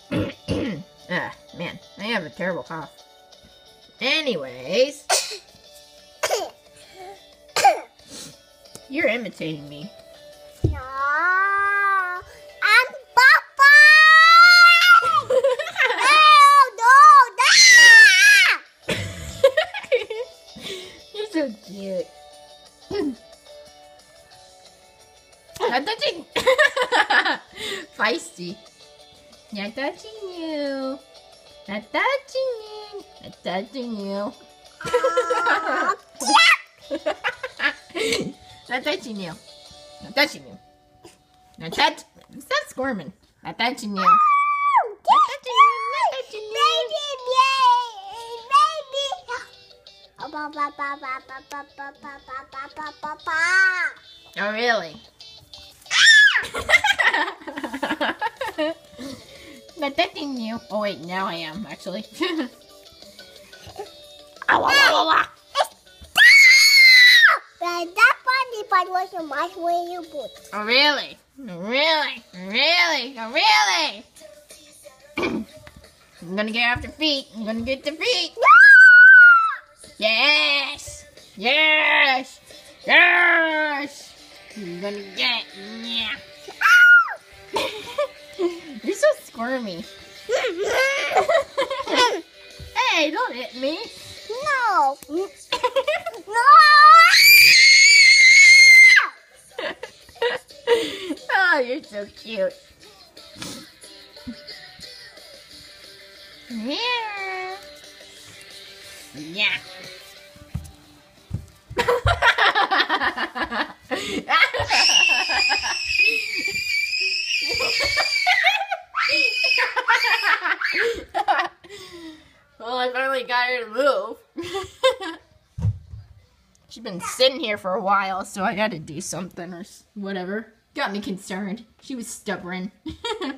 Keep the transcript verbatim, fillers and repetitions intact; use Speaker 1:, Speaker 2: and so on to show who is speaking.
Speaker 1: Ah, man, I have a terrible cough. Anyways. You're imitating me.
Speaker 2: No, I'm Papa! No, no,
Speaker 1: You're so cute. I'm touching. Feisty. Not touching you. Not touching you. Not touching you. Not touching you. Not touching you. Not touch. Stop squirming. Not touching you. Not touching you. Not touching you. Oh, really? Not touching you. Oh, wait, now I am, actually. Ow, ow, ow, ow.
Speaker 2: That funny part was a much way you put.
Speaker 1: Oh, really? Really? Really? Oh, really? I'm gonna get off the feet. I'm gonna get the feet.
Speaker 2: No!
Speaker 1: Yes! Yes! Yes! I'm gonna get it. Yeah. You're so squirmy. Hey, don't hit me.
Speaker 2: No! No!
Speaker 1: Oh, you're so cute. Yeah. Yeah. Well, I finally got her to move. She's been sitting here for a while, so I had to do something or whatever. Got me concerned. She was stubborn.